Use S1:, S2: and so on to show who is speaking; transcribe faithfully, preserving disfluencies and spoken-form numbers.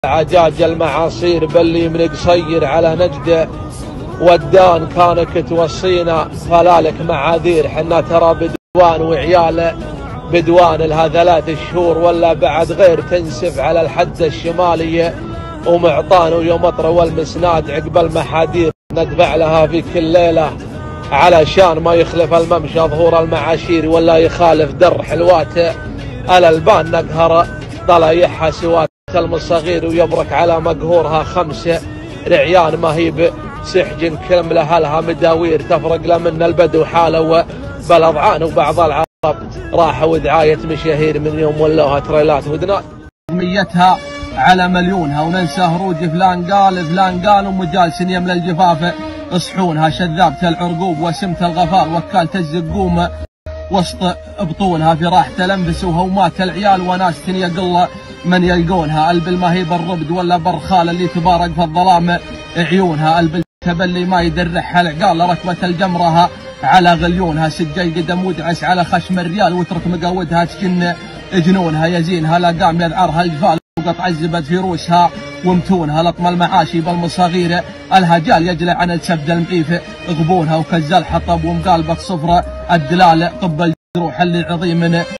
S1: عجاج المعاصير بلي من قصير على نجده ودان كانك توصينا فلالك معاذير حنا ترى بدوان وعياله بدوان لها ثلاث شهور ولا بعد غير تنسف على الحد الشمالية ومعطان ويومطر والمسناد عقب المحادير ندفع لها في كل ليلة علشان ما يخلف الممشى ظهور المعاشير ولا يخالف در حلواته على البان نقهر ضلايحها سوات المصغير ويبرك على مقهورها خمسة رعيان ما هي بسحج كلم لها مداوير تفرق لمن البدو حاله بلضعان وبعض العرب راحوا دعاية مشاهير من يوم ولوها تريلات ودنات ميتها على مليونها وننسى هروج فلان قال فلان قال ومجالس يملى الجفافة اصحونها شذابة العرقوب وسمت الغفار وكالة الزقوم وسط بطونها في راحة لنفسوها ومات العيال وناس يقل من يلقونها قلب المهيب الربد ولا برخال اللي تبارك في الظلام عيونها قلب التبلي ما يدرحها العقال ركبة الجمرها على غليونها سجل قدم ودعس على خشم الريال وترك مقودها تكن جنونها يزينها لقام يذعرها الجفال وقطع الزبد في روسها ومتونها لطم المعاشي بالمصاغير الهجال يجلع عن السبد المعيف غبونها وكزال حطب ومقالبة صفرة الدلال طب الجروح اللي عظيم